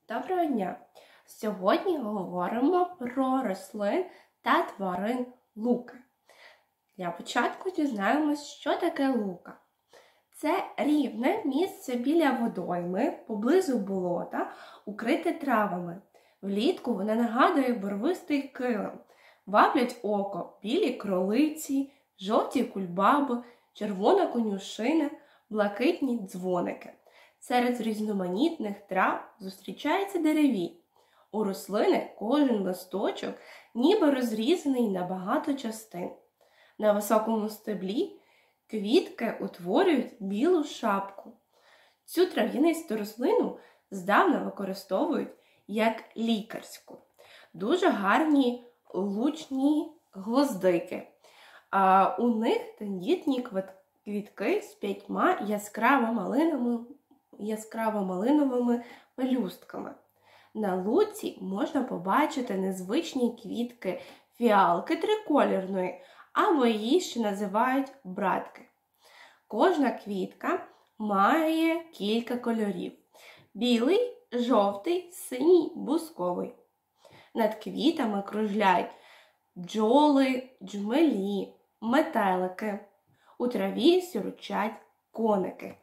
Доброго дня! Сьогодні говоримо про рослин та тварин луки. Для початку дізнаємось, що таке лука. Це рівне місце біля водойми, поблизу болота, укрите травами. Влітку вона нагадує барвистий килим. Ваблять око білі кролиці, жовті кульбаби, червона конюшина, блакитні дзвоники. Серед різноманітних трав зустрічається деревій. У рослини кожен листочок ніби розрізаний на багато частин. На високому стеблі квітки утворюють білу шапку. Цю трав'янисту рослину здавна використовують як лікарську. Дуже гарні лучні гвоздики. У них тендітні квітки з 5 яскраво-малиновими пелюстками. На луці можна побачити незвичні квітки фіалки триколірної, або її ще називають братки. Кожна квітка має кілька кольорів – білий, жовтий, синій, бусковий. Над квітами кружляють бджоли, джмелі, метелики. У траві сюрчать коники.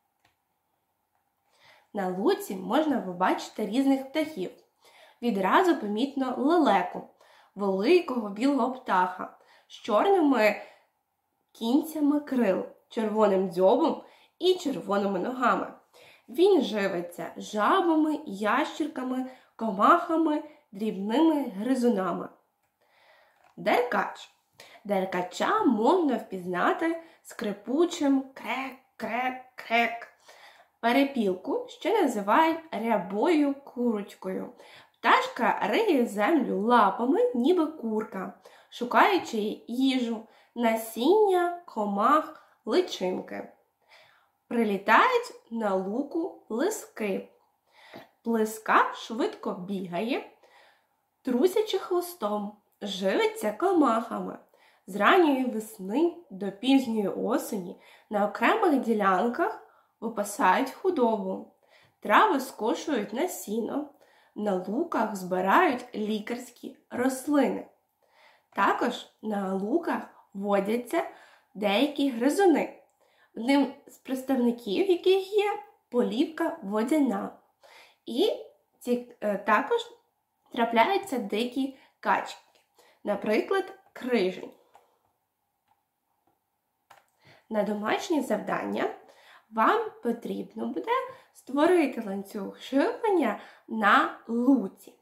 На луці можна побачити різних птахів. Відразу помітно лелеку, великого білого птаха з чорними кінцями крил, червоним дзьобом і червоними ногами. Він живиться жабами, ящірками, комахами, дрібними гризунами. Деркач. Деркача можна впізнати скрипучим крек-крек-крек. Перепілку ще називають рябою курочкою. Пташка риє землю лапами, ніби курка, шукаючи їжу, насіння, комах, личинки. Прилітають на луку лиски. Плиска швидко бігає, трусячи хвостом, живиться комахами. З ранньої весни до пізньої осені на окремих ділянках випасають худобу. Трави скошують на сіно, на луках збирають лікарські рослини. Також на луках водяться деякі гризуни, одним з представників яких є полівка водяна. І також трапляються дикі качки, наприклад, крижень. На домашнє завдання вам потрібно буде створити ланцюг живлення на луці.